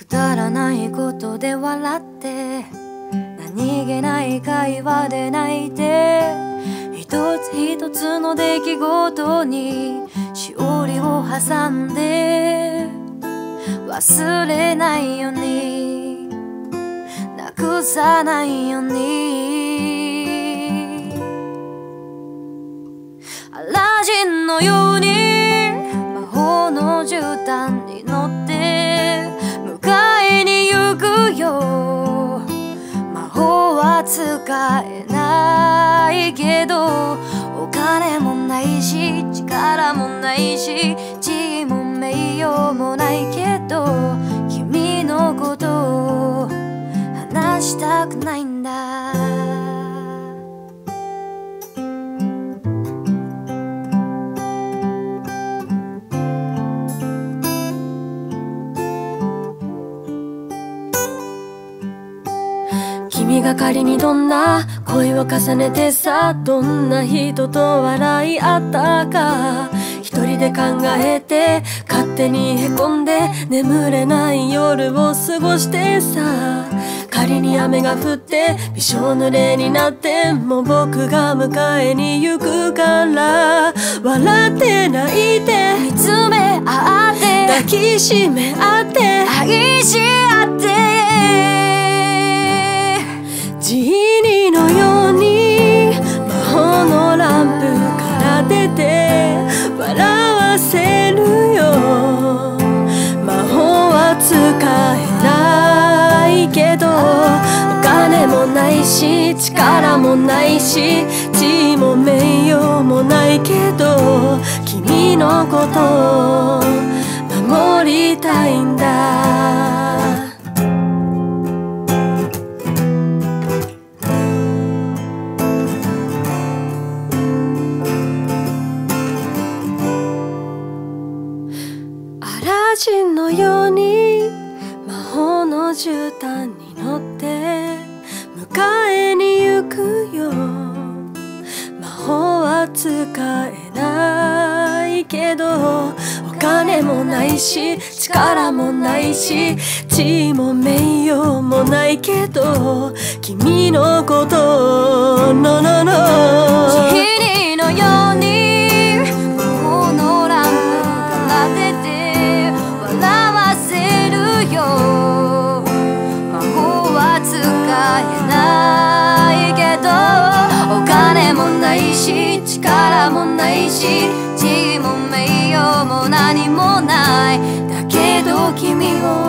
だらないことで笑って、何気ない会話で泣いて、一つ一つの出来事にしおりを挟んで、忘れないようになくさないように、アラジンのように魔法の絨毯に乗って迎えに行くよ。魔法は使えないけど、お金もないし力もないし地位も名誉もないけど、君のことを話したくないんだ。君が仮にどんな恋を重ねてさ、どんな人と笑い合ったか一人で考えて、勝手にへこんで眠れない夜を過ごしてさ、仮に雨が降ってびしょ濡れになっても僕が迎えに行くから、笑って泣いて見つめ合って抱きしめ合って愛し合って、ジーニーのように魔法のランプから出て笑わせるよ。魔法は使えないけど、お金もないし力もないし地位も名誉もないけど、君のことを守りたいんだ。アラジンのように魔法の絨毯に乗って迎えに行くよ。魔法は使えないけど、お金もないし力もないし地位も名誉もないけど、君のことのののジーニーのように魔法のランプから出て笑わせるよ。魔法は使えないけど、お金もないし力もないし地位も名誉も何もない。だけど君を